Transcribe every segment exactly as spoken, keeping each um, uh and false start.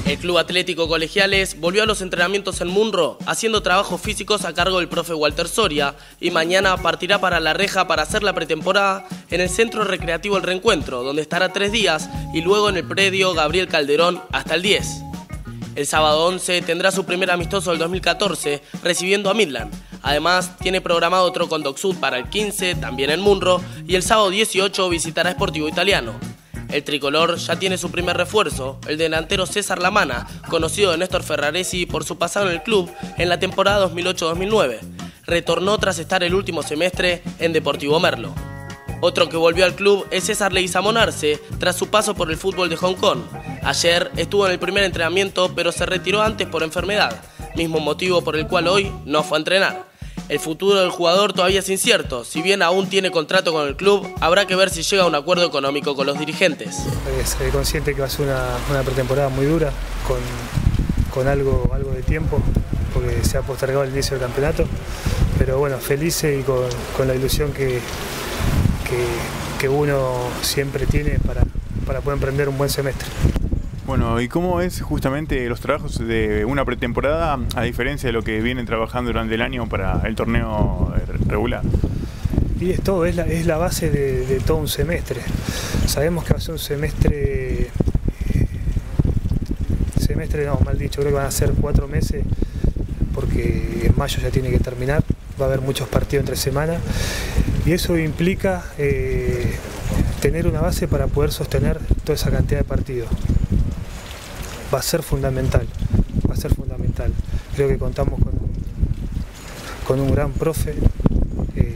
El Club Atlético Colegiales volvió a los entrenamientos en Munro, haciendo trabajos físicos a cargo del profe Walter Soria, y mañana partirá para La Reja para hacer la pretemporada en el Centro Recreativo El Reencuentro, donde estará tres días, y luego en el predio Gabriel Calderón hasta el diez. El sábado once tendrá su primer amistoso del dos mil catorce, recibiendo a Midland. Además, tiene programado otro con Doc Sud para el quince, también en Munro, y el sábado dieciocho visitará Sportivo Italiano. El tricolor ya tiene su primer refuerzo, el delantero César Lamana, conocido de Néstor Ferraresi por su pasado en el club en la temporada dos mil ocho dos mil nueve. Retornó tras estar el último semestre en Deportivo Merlo. Otro que volvió al club es César Leguizamón Arce, tras su paso por el fútbol de Hong Kong. Ayer estuvo en el primer entrenamiento, pero se retiró antes por enfermedad, mismo motivo por el cual hoy no fue a entrenar. El futuro del jugador todavía es incierto. Si bien aún tiene contrato con el club, habrá que ver si llega a un acuerdo económico con los dirigentes. Soy consciente que va a ser una, una pretemporada muy dura, con, con algo, algo de tiempo, porque se ha postergado el inicio del campeonato. Pero bueno, felices y con, con la ilusión que, que, que uno siempre tiene para, para poder emprender un buen semestre. Bueno, ¿y cómo es justamente los trabajos de una pretemporada a diferencia de lo que vienen trabajando durante el año para el torneo regular? Y es todo, es la, es la base de, de todo un semestre. Sabemos que va a ser un semestre, semestre no, mal dicho, creo que van a ser cuatro meses, porque en mayo ya tiene que terminar, va a haber muchos partidos entre semana, y eso implica eh, tener una base para poder sostener toda esa cantidad de partidos. Va a ser fundamental, va a ser fundamental. Creo que contamos con, con un gran profe eh,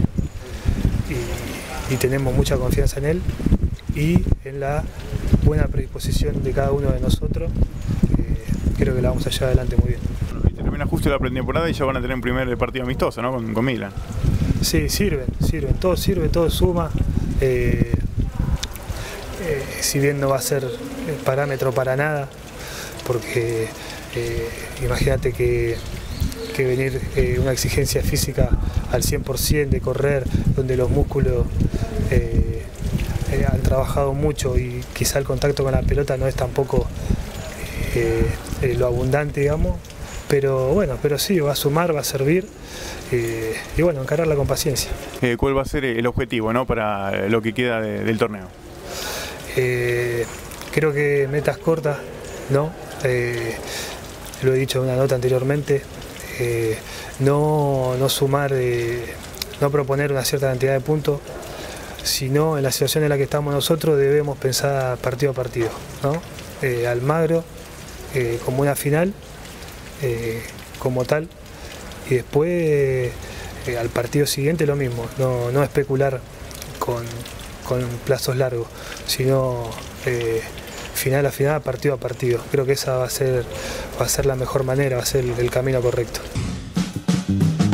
y, y tenemos mucha confianza en él y en la buena predisposición de cada uno de nosotros. Eh, creo que la vamos a llevar adelante muy bien. Bueno, y termina justo la pretemporada y ya van a tener un primer partido amistoso, ¿no? Con, con Milan. Sí, sirven, sirven, todo sirve, todo suma. Eh, eh, si bien no va a ser parámetro para nada, porque eh, imagínate que, que venir eh, una exigencia física al cien por ciento de correr, donde los músculos eh, eh, han trabajado mucho y quizá el contacto con la pelota no es tampoco eh, eh, lo abundante, digamos, pero bueno, pero sí, va a sumar, va a servir eh, y bueno, encararla con paciencia. Eh, ¿Cuál va a ser el objetivo, ¿no? para lo que queda de, del torneo? Eh, creo que metas cortas, ¿no? Eh, lo he dicho en una nota anteriormente, eh, no, no sumar, eh, no proponer una cierta cantidad de puntos, sino en la situación en la que estamos nosotros debemos pensar partido a partido, ¿no? Eh, Almagro eh, como una final, eh, como tal, y después eh, al partido siguiente lo mismo, no, no especular con, con plazos largos, sino eh, final a final, partido a partido. Creo que esa va a ser, va a ser la mejor manera, va a ser el, el camino correcto.